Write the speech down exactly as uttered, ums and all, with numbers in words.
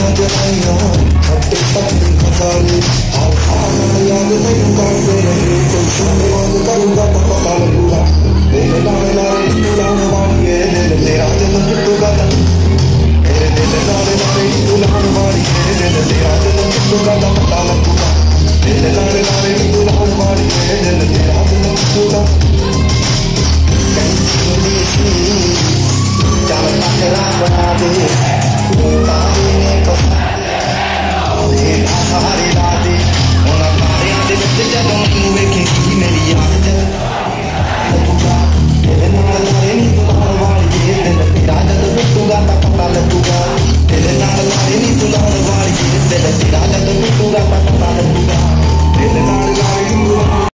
Saari daadi, ona baariyan de ਵਿੱਚ ਜਦੋਂ ਮੈਨੂੰ ਵੇਖੇਂਗੀ ਮੇਰੀ ਯਾਦ